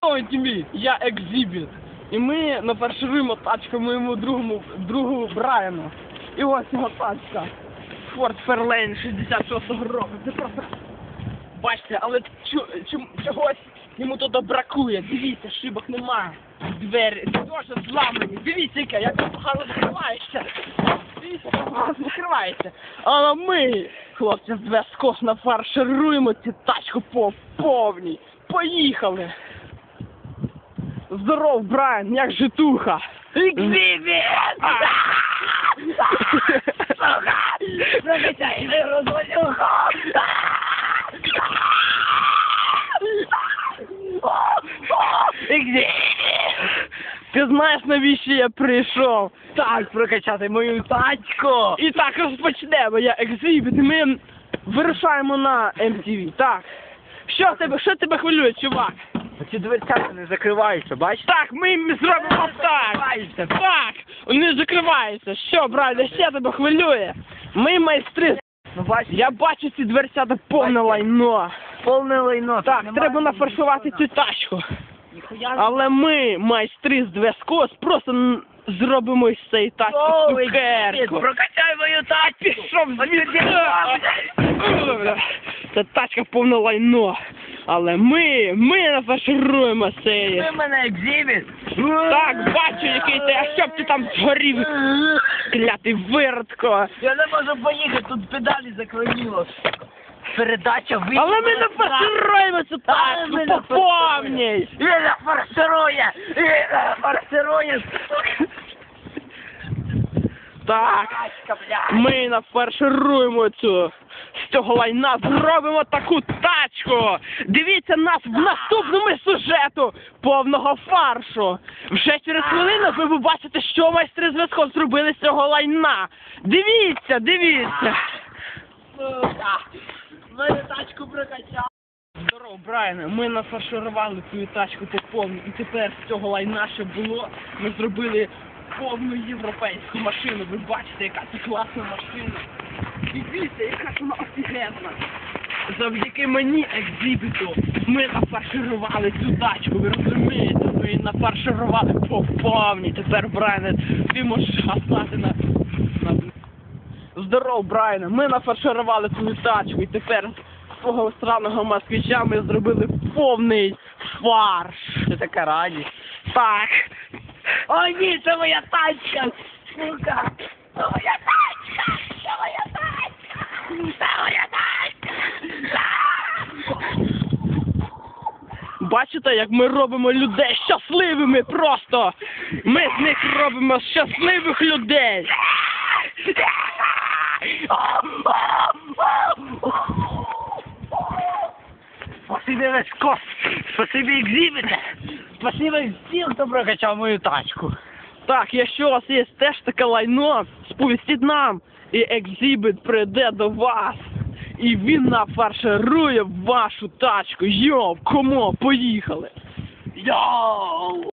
Готовий тобі, я Екзибіт. І ми нафаршируємо тачку моєму другу Брайану. І ось його тачка. Ford Fairlane 66-го року. Це просто... Бачите, але чогось йому тут бракує. Дивіться, шибок немає. Двері дуже зламані. Дивіться, як погано закривається. Дивіться, як погано закривається. Але ми, хлопці, з Вескос нафаршируємо цю тачку по повній. Поїхали! Здоров, Брайан, як житуха? Екзибіт! Сука! Прокачай не розвалюху! Екзибіт! Ти знаєш, навіщо я прийшов? Так, прокачати мою тачку! І так розпочнемо, я Екзибіт, і ми вирушаємо на MTV, так. Що тебе хвилює, чувак? Оці дверцята не закриваються, бачиш? Так, ми зробимо так. Так, вони закриваються. Що, Брайан, ще тебе хвилює? Ми майстри. Ну бачиш, Я бачу ці дверцята повне лайно. повне лайно. Так, треба нафаршувати цю тачку. Але ми, майстри з Вескос, просто зробимо із цієї тачки цукерку. Прокачай мою тачку! Пішов звідси. Ця тачка повне лайно. Але ми нафаршируємо цей. Ти мене Екзибіт! Так, бачу, який ти, а щоб ти там згорів, клятий виродко. Я не можу поїхати, тут педалі заклиніло. Передача вийшла. Але ми нафаршируємо цю тачку по повній. Він нафарширує! Він нафарширує! Так, ми нафаршируємо з цього лайна, зробимо таку тачку. Дивіться нас в наступному сюжету повного фаршу. Вже через хвилину ви побачите, що майстри з Вескос зробили з цього лайна. Дивіться. Мою тачку прокачав. Здоров, Брайане, ми нафарширували твою тачку по повній. І тепер з цього лайна, що було, ми зробили повну європейську машину. Ви бачите, яка це класна машина. І дивіться, яка ж вона офігенна. Завдяки мені, Екзибіту, ми нафарширували цю тачку, ви розумієте? Ми її нафарширували по повній. Тепер, Брайане, ти можеш гасати на... Здоров, Брайане, ми нафарширували твою тачку, і тепер з свого сраного москвича ми зробили повний фарш. Це така радість. Так. О ні, це моя тачка! Сука! Це моя тачка! Це моя тачка! Це моя тачка! Бачите, як ми робимо людей щасливими просто! Ми з них робимо щасливих людей! Спасибі Вескос! Спасибі Екзибіте! Спасибі всім, хто прокачав мою тачку! Так, якщо у вас є теж таке лайно, сповістіть нам, і Екзибіт прийде до вас, і він нафарширує вашу тачку. Йоу, кому, поїхали! Йоу!